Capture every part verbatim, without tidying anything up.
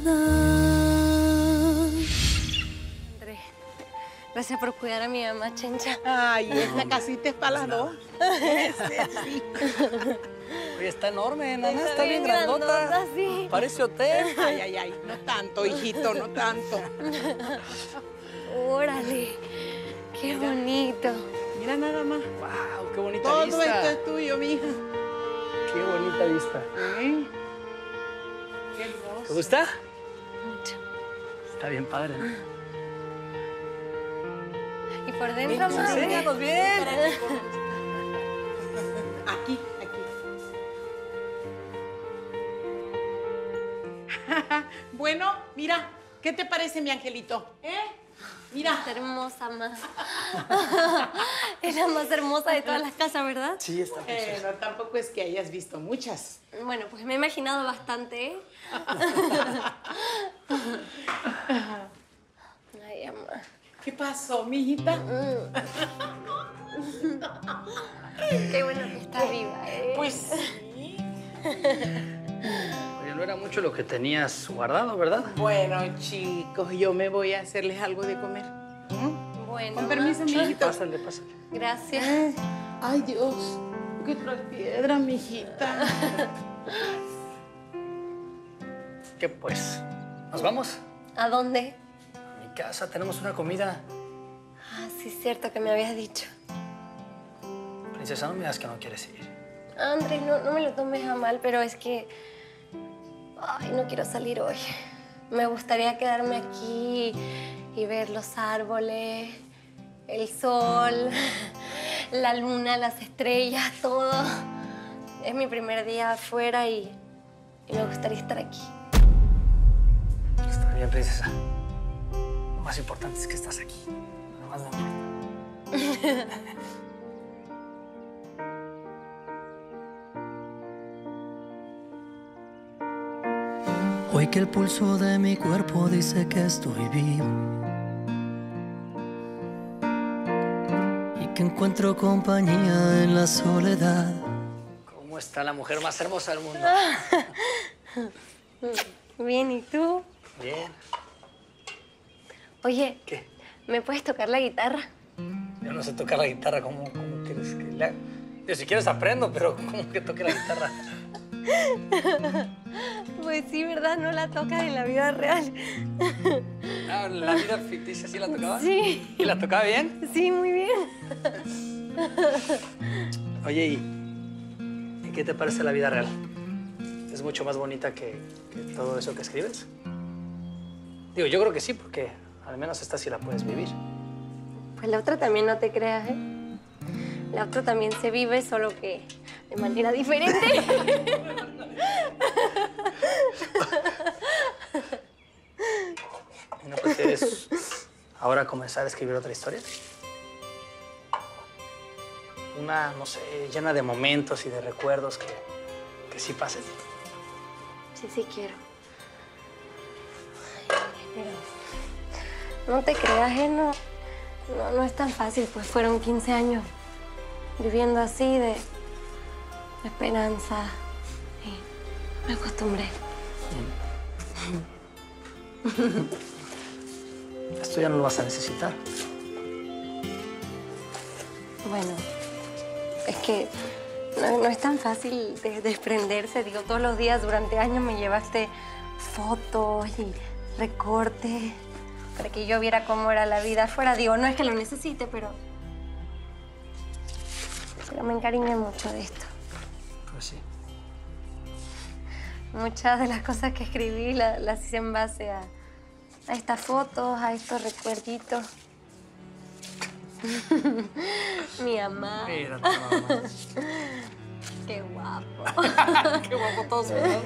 ciudad. André, gracias por cuidar a mi mamá, Chencha. Ay, esta casita es para las dos. Sí. Oye, está enorme, nana, está, Está bien bien grandota. grandota, sí. Parece hotel. Ay, ay, ay, no tanto, hijito, no tanto. Órale, qué bonito. Mira nada más. Wow, qué bonita Todo vista. esto es tuyo, mija. Qué bonita vista. ¿Eh? Qué hermoso. ¿Te gusta? Mucho. Está bien padre, ¿no? Y por dentro, mamá. Enséñanos bien. Aquí, aquí. Bueno, mira, ¿qué te parece, mi angelito? ¿Eh? Mira. Está hermosa, mamá. Es la más hermosa de todas las casas, ¿verdad? Sí, está Eh, preciosa. no, tampoco es que hayas visto muchas. Bueno, pues me he imaginado bastante, ¿eh? Ay, mamá. ¿Qué pasó, mijita? Qué bueno que está viva, ¿eh? Pues sí. Oye, no era mucho lo que tenías guardado, ¿verdad? Bueno, chicos, yo me voy a hacerles algo de comer. ¿Mm? Bueno, Con permiso, mamá. mijito. Pásale, pásale. Gracias. Ay, Dios. ¿Qué traes piedra, mijita? ¿Qué pues? ¿Nos vamos? ¿A dónde? A mi casa, tenemos una comida. Ah, sí, es cierto que me habías dicho. Princesa, no me digas que no quieres ir. Andrés, no, no me lo tomes a mal, pero es que... Ay, no quiero salir hoy. Me gustaría quedarme aquí y ver los árboles, el sol, la luna, las estrellas, todo. Es mi primer día afuera y, y me gustaría estar aquí. Está bien, princesa. Lo más importante es que estás aquí. Lo más no importa. Hoy que el pulso de mi cuerpo dice que estoy vivo y que encuentro compañía en la soledad. ¿Cómo está la mujer más hermosa del mundo? Bien, ¿y tú? Bien. Oye, ¿Qué? ¿me puedes tocar la guitarra? Yo no sé tocar la guitarra. ¿Cómo, cómo quieres que le haga? Yo si quieres aprendo, pero ¿cómo que toque la guitarra? Pues sí, ¿verdad? No la tocas en la vida real. Ah, ¿en la vida ficticia sí la tocaba? Sí. ¿Y la tocaba bien? Sí, muy bien. Oye, ¿y, ¿y qué te parece la vida real? ¿Es mucho más bonita que, que todo eso que escribes? Digo, yo creo que sí, porque al menos esta sí la puedes vivir. Pues la otra también no te creas, ¿eh? La otra también se vive, solo que de manera diferente. ¿Y no prefieres ahora comenzar a escribir otra historia? Una, no sé, llena de momentos y de recuerdos que, que sí pasen. Sí, sí quiero. Ay, pero no te creas, ¿eh? No, no, no es tan fácil, pues fueron quince años viviendo así de, de esperanza. Y me acostumbré. Esto ya no lo vas a necesitar. Bueno, es que no, no es tan fácil de desprenderse. Digo, todos los días durante años me llevaste fotos y recortes para que yo viera cómo era la vida afuera. Digo, no es que lo necesite, pero... Pero me encariñé mucho de esto. Pues sí. Muchas de las cosas que escribí la- las hice en base a, a estas fotos, a estos recuerditos. Mi mamá. Mira tu mamá. Qué guapo. Qué guapo todos, ¿verdad?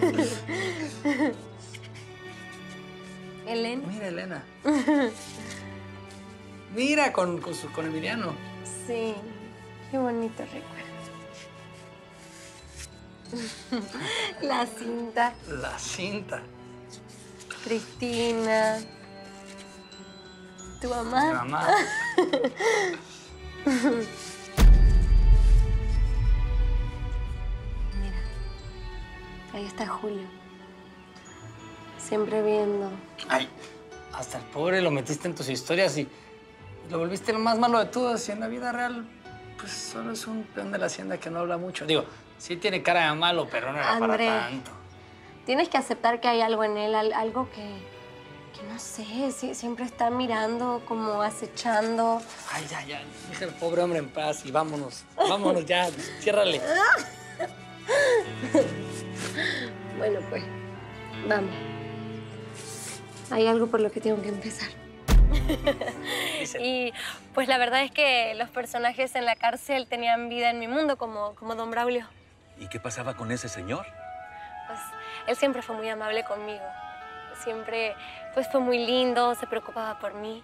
Elena. Mira, Elena. Mira, con, con, su, con Emiliano. Sí, qué bonito recuerdo. La cinta, La cinta. Cristina, tu mamá. Mi mamá. Mira, ahí está Julio. siempre viendo. Ay, hasta el pobre lo metiste en tus historias y lo volviste lo más malo de todos. Y en la vida real, pues solo es un peón de la hacienda que no habla mucho. Digo, sí tiene cara de malo, pero no era André, para tanto. Tienes que aceptar que hay algo en él, algo que, que no sé, sí, siempre está mirando, como acechando. Ay, ya, ya, deja al pobre hombre en paz y vámonos. Vámonos ya, ciérrale. Bueno, pues, vamos. Hay algo por lo que tengo que empezar. Y pues la verdad es que los personajes en la cárcel tenían vida en mi mundo, como, como Don Braulio. ¿Y qué pasaba con ese señor? Pues él siempre fue muy amable conmigo. Siempre pues, fue muy lindo, se preocupaba por mí.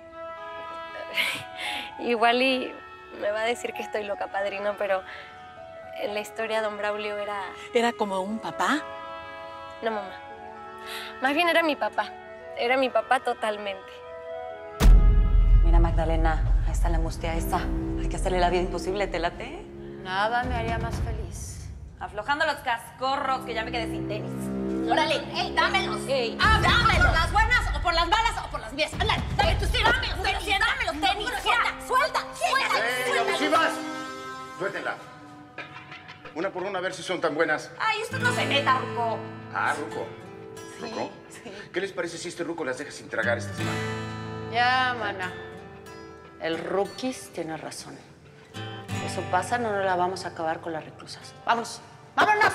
Igual y me va a decir que estoy loca, padrino, pero en la historia Don Braulio era... ¿Era como un papá? No, mamá. Más bien era mi papá. Era mi papá totalmente. Mira, Magdalena, ahí está la angustia esa. Hay que hacerle la vida imposible, ¿te late? Nada me haría más feliz. Aflojando los cascorros, que ya me quedé sin tenis. ¡Órale! ¡Ey, dámelos! Ey. ¡Ah, dámelos! ¿Por las buenas o por las malas o por las mías? ¡Ándale! ¡Dame tus tenis! ¡Dame los tenis! ¡Dame los tenis! ¡Suelta! ¡Suelta! ¡Suelta! ¡Eh, abusivas! Suéltenla. Una por una, a ver si son tan buenas. Ay, usted no se meta, Ruco. Ah, Ruco. ¿Ruco? Sí. ¿Qué les parece si este Ruco las deja sin tragar esta semana? Ya, mana. El Rookies tiene razón. Si eso pasa, no nos la vamos a acabar con las reclusas. ¡Vamos! ¡Vámonos!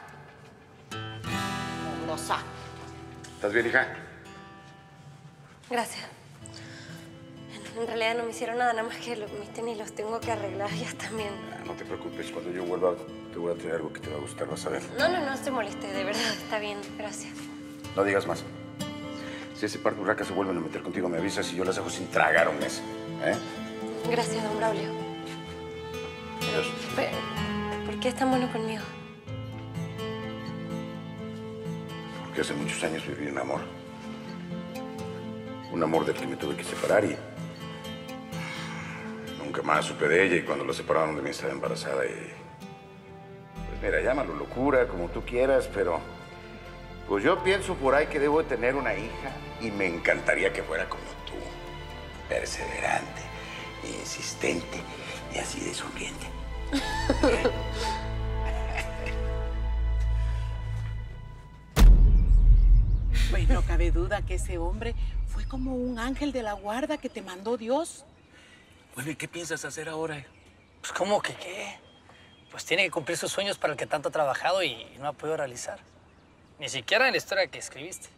Mugrosa. ¿Estás bien, hija? Gracias. En, en realidad no me hicieron nada, nada más que lo, mis tenis los tengo que arreglar ya también. Ah, no te preocupes, cuando yo vuelva te voy a traer algo que te va a gustar, vas a ver. No, no, no se moleste, de verdad, está bien, gracias. No digas más. Si ese par de burracas se vuelven a meter contigo, me avisas y yo las dejo sin tragar un mes. ¿Eh? Gracias, don Braulio. Adiós. Pero, ¿por qué es tan bueno conmigo? Porque hace muchos años viví un amor. Un amor del que me tuve que separar y... nunca más supe de ella y cuando la separaron de mí estaba embarazada y... pues mira, llámalo locura, como tú quieras, pero... pues yo pienso por ahí que debo de tener una hija y me encantaría que fuera como tú. Perseverante, insistente y así de sonriente. Pues no cabe duda que ese hombre fue como un ángel de la guarda que te mandó Dios. Bueno, ¿y qué piensas hacer ahora? Pues, ¿cómo que qué? Pues tiene que cumplir sus sueños para el que tanto ha trabajado y no ha podido realizar. Ni siquiera en la historia que escribiste.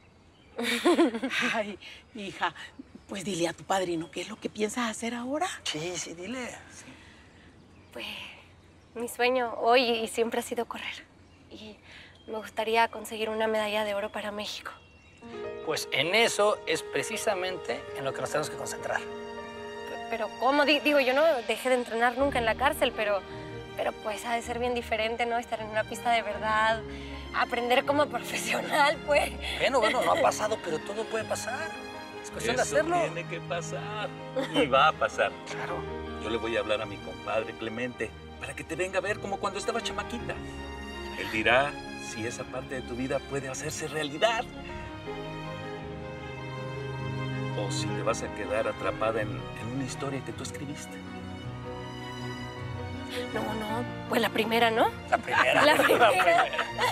Ay, hija, pues dile a tu padrino qué es lo que piensas hacer ahora. Sí, sí, dile. Sí. Pues mi sueño hoy y siempre ha sido correr. Y me gustaría conseguir una medalla de oro para México. Pues en eso es precisamente en lo que nos tenemos que concentrar. Pero ¿cómo? Digo, yo no dejé de entrenar nunca en la cárcel, pero, pero pues ha de ser bien diferente, ¿no? Estar en una pista de verdad, aprender como profesional, pues. Bueno, bueno, no ha pasado, pero todo puede pasar. Es cuestión de hacerlo. Eso tiene que pasar. Y va a pasar. Claro. Yo le voy a hablar a mi compadre Clemente para que te venga a ver como cuando estaba chamaquita. Él dirá si esa parte de tu vida puede hacerse realidad. O si te vas a quedar atrapada en, en una historia que tú escribiste. No, no, pues la primera, ¿no? La primera. La primera. La primera.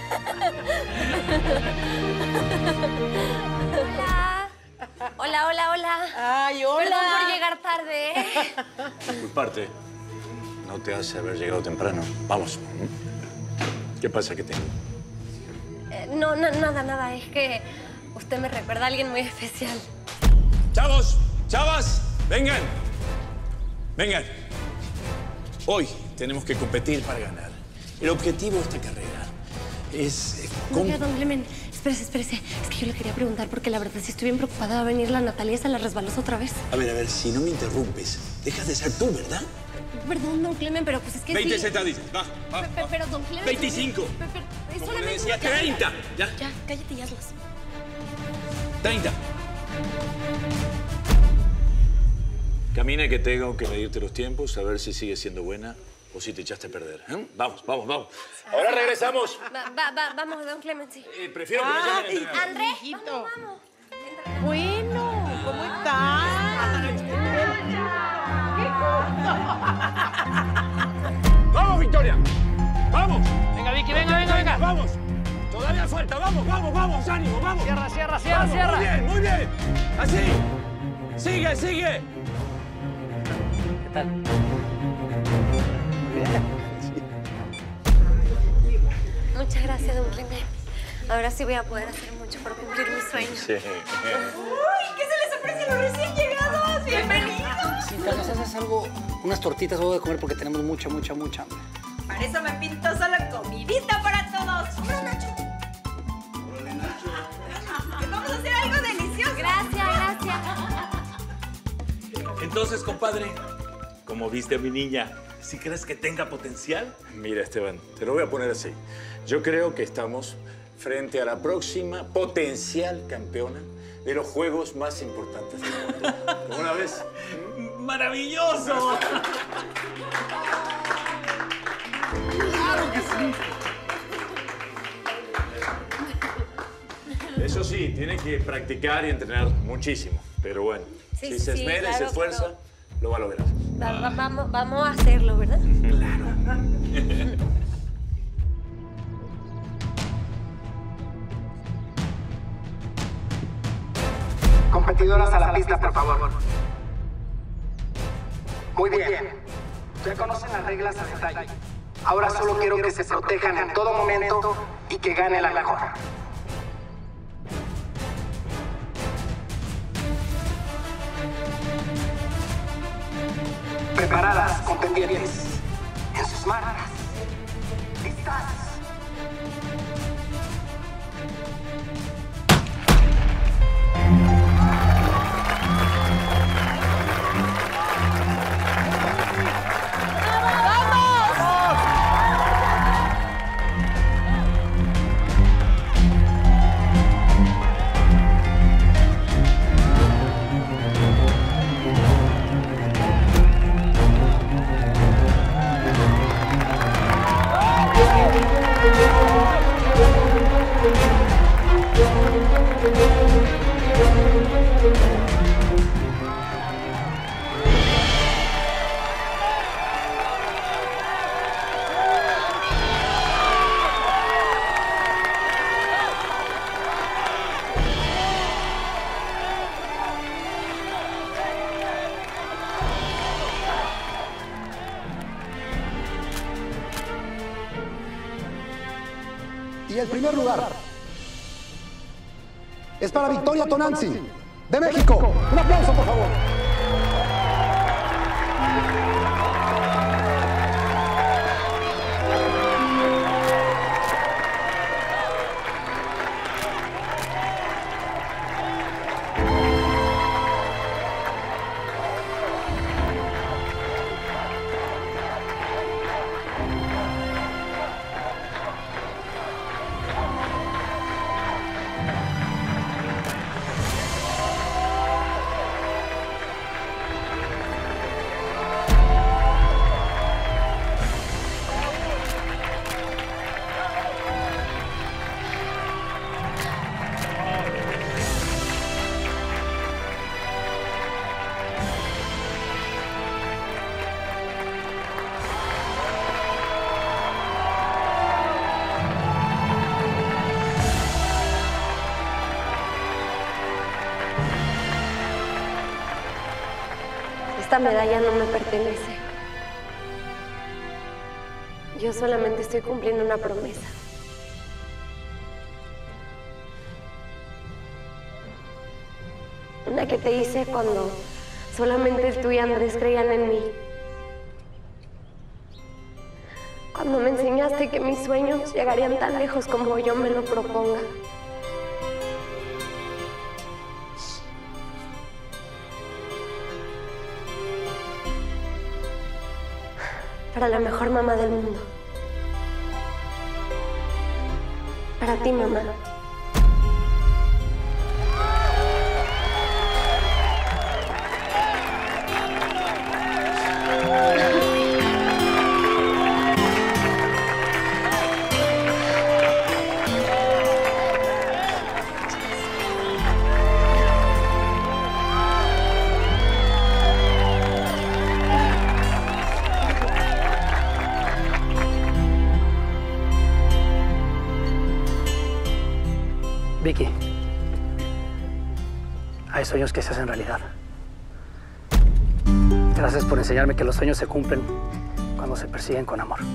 Hola. Hola, hola, hola. Ay, hola. Perdón por llegar tarde, ¿eh? Disculparte. No te hace haber llegado temprano. Vamos. ¿Qué pasa que tengo? Eh, no, no, nada, nada. Es que usted me recuerda a alguien muy especial. ¡Chavos! ¡Chavas! ¡Vengan! ¡Vengan! Hoy tenemos que competir para ganar. El objetivo de esta carrera es... Oiga, don Clemen, espérese, espérese. Es que yo le quería preguntar porque la verdad sí estoy bien preocupada. Va a venir la Natalia, se la resbalosa otra vez. A ver, a ver, si no me interrumpes, dejas de ser tú, ¿verdad? Perdón, don Clemen, pero pues es que veinte sí. sentadillas, va, va, Pe- pe- va. Pero, don Clemen... veinticinco. Pe- pe- es Como le solamente decía, una carrera. treinta. Ya. Ya, cállate y hazlas. treinta. Camina, que tengo que medirte los tiempos, a ver si sigues siendo buena o si te echaste a perder. ¿eh? Vamos, vamos, vamos. Ahora regresamos. Va, va, va, vamos, don Clemency. Eh, prefiero que me llamen el entrenador. Andrés, Hijito. vamos, vamos. Bueno, ¿cómo estás? ¡Vamos, Victoria! ¡Vamos! Venga, Vicky, venga, venga, venga. ¡Vamos! Todavía falta. ¡Vamos, vamos, vamos! ¡Ánimo, vamos! Cierra, cierra, cierra, Vamos, cierra. Muy bien, muy bien. Así. Sigue, sigue. ¿Qué tal? Muchas gracias, don Clemente. Ahora sí voy a poder hacer mucho por cumplir mis sueños. Sí. ¡Uy! ¿Qué se les ofrece a los recién llegados? ¡Bienvenidos! Si tal vez haces algo, unas tortitas o algo de comer porque tenemos mucha, mucha, mucha hambre. Para eso me pinto solo comidita para todos. ¡Hola, Nacho! ¡Órale, Nacho! Les vamos a hacer algo delicioso. Gracias, gracias. Entonces, compadre, como viste a mi niña, ¿sí crees que tenga potencial? Mira, Esteban, te lo voy a poner así. Yo creo que estamos frente a la próxima potencial campeona de los juegos más importantes del mundo. ¿Cómo la ves? ¡Maravilloso! ¡Claro que sí! Eso sí, tiene que practicar y entrenar muchísimo. Pero bueno, Sí, si sí, se sí, esmera y se claro, esfuerza, pero- lo va a lograr. Va- va- vamos, vamos a hacerlo, ¿verdad? Competidoras a la pista, por favor. Muy bien. Ya conocen las reglas a detalle. Ahora solo quiero que se protejan en todo momento y que gane la mejor. Preparadas, contendientes. En sus marcas. Listas. Y el primer lugar es para Victoria Tonanzi, de México. Un aplauso, por favor. Esta medalla no me pertenece. Yo solamente estoy cumpliendo una promesa. Una que te hice cuando solamente tú y Andrés creían en mí. Cuando me enseñaste que mis sueños llegarían tan lejos como yo me lo proponga. Para la mejor mamá del mundo. Para ti, mamá. Vicky, hay sueños que se hacen realidad. Gracias por enseñarme que los sueños se cumplen cuando se persiguen con amor.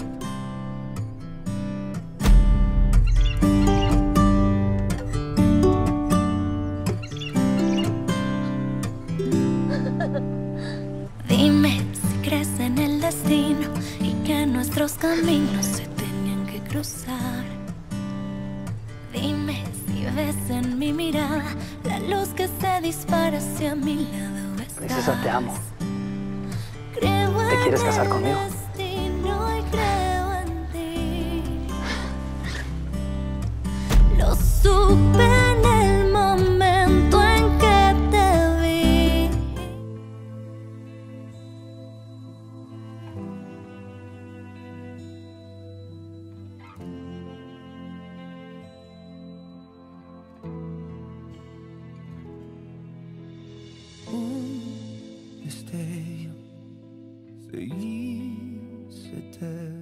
Dime si crees en el destino y que nuestros caminos se tenían que cruzar. Dime si ves en mi mirada la luz que se dispara hacia mi lado. Princesa, te amo. Creo ¿Te quieres casar conmigo? destino y creo en ti. Lo supe en el momento en que te vi. Un destello se hizo eterno.